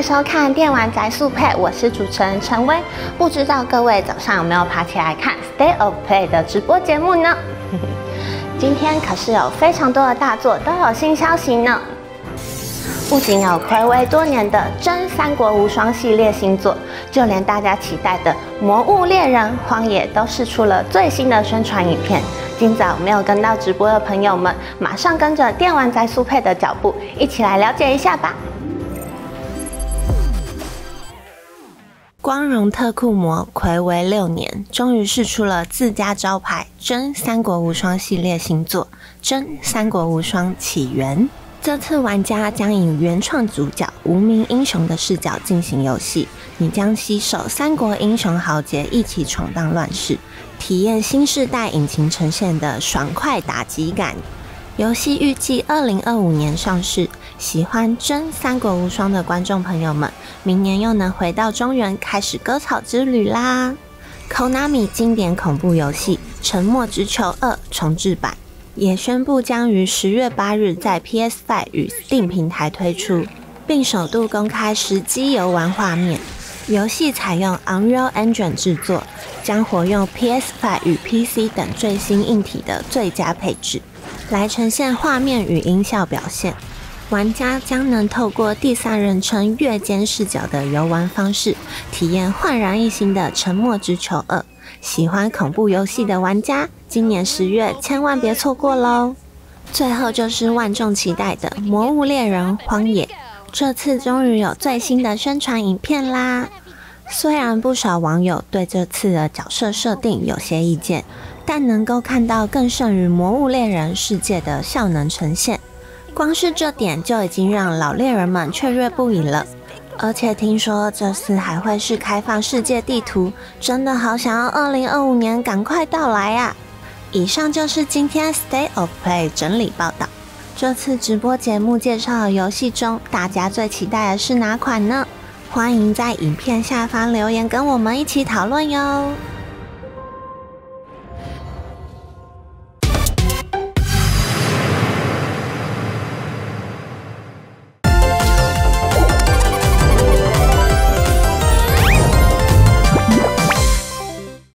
收看电玩宅速配，我是主持人陈薇。不知道各位早上有没有爬起来看 State of Play 的直播节目呢？今天可是有非常多的大作都有新消息呢。不仅有睽违多年的真三国无双系列新作，就连大家期待的《魔物猎人荒野》都释出了最新的宣传影片。今早没有跟到直播的朋友们，马上跟着电玩宅速配的脚步，一起来了解一下吧。光荣特库摩睽违6年，终于释出了自家招牌真三国无双系列新作《真三国无双起源》。这次玩家将以原创主角无名英雄的视角进行游戏，你将携手三国英雄豪杰一起闯荡乱世，体验新世代引擎呈现的爽快打击感。游戏预计2025年上市，喜欢真三国无双的观众朋友们，明年又能回到中原开始割草之旅啦。Konami 经典恐怖游戏《沉默之球2》重制版也宣布将于10月8日在 PS5 与 Steam 平台推出，并首度公开实机游玩画面。游戏采用 Unreal Engine 制作，将活用 PS5 与 PC 等最新硬体的最佳配置，来呈现画面与音效表现。玩家将能透过第三人称越肩视角的游玩方式，体验焕然一新的《沉默之球2》。喜欢恐怖游戏的玩家，今年10月千万别错过咯。最后就是万众期待的《魔物猎人荒野》，这次终于有最新的宣传影片啦。虽然不少网友对这次的角色设定有些意见，但能够看到更胜于魔物猎人世界的效能呈现，光是这点就已经让老猎人们雀跃不已了。而且听说这次还会是开放世界地图，真的好想要2025年赶快到来啊！以上就是今天 State of Play 整理报道。这次直播节目介绍的游戏中，大家最期待的是哪款呢？欢迎在影片下方留言跟我们一起讨论哟。